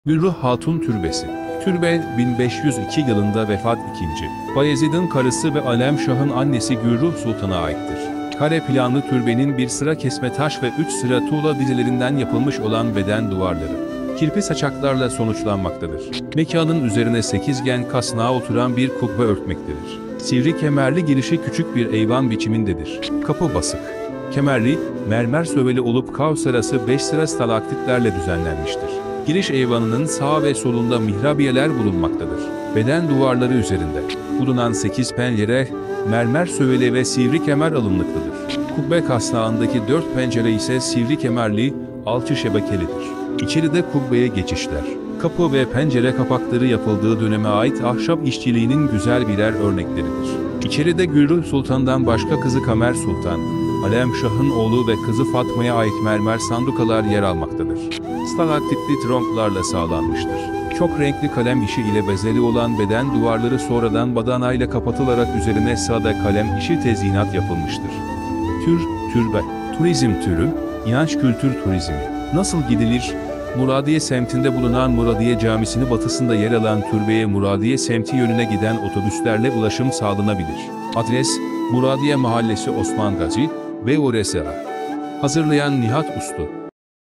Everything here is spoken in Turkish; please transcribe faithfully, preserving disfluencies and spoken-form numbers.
Gülruh Hatun Türbesi. Türbe, bin beş yüz iki yılında vefat ikinci. Bayezid'in karısı ve Alemşah'ın annesi Gülruh Sultan'a aittir. Kare planlı türbenin bir sıra kesme taş ve üç sıra tuğla dizilerinden yapılmış olan beden duvarları, kirpi saçaklarla sonuçlanmaktadır. Mekanın üzerine sekizgen kasnağa oturan bir kubbe örtmektedir. Sivri kemerli girişi küçük bir eyvan biçimindedir. Kapı basık, kemerli, mermer söveli olup kaus arası beş sıra stalaktitlerle düzenlenmiştir. Giriş eyvanının sağ ve solunda mihrabiyeler bulunmaktadır. Beden duvarları üzerinde bulunan sekiz pencere, mermer söveli ve sivri kemer alınlıktadır. Kubbe kasnağındaki dört pencere ise sivri kemerli, alçı şebekelidir. İçeride kubbeye geçişler, kapı ve pencere kapakları yapıldığı döneme ait ahşap işçiliğinin güzel birer örnekleridir. İçeride Gülruh Sultan'dan başka kızı Kamer Sultan, Alemşah'ın oğlu ve kızı Fatma'ya ait mermer sandukalar yer almaktadır. Stalaktitli tromplarla sağlanmıştır. Çok renkli kalem işi ile bezeli olan beden duvarları sonradan badana ile kapatılarak üzerine sade kalem işi tezyinat yapılmıştır. Tür, türbe, turizm türü, inanç kültür turizmi. Nasıl gidilir? Muradiye semtinde bulunan Muradiye Camisi'nin batısında yer alan türbeye Muradiye semti yönüne giden otobüslerle ulaşım sağlanabilir. Adres, Muradiye Mahallesi Osman Gazi ve O R S A. Hazırlayan Nihat Uslu.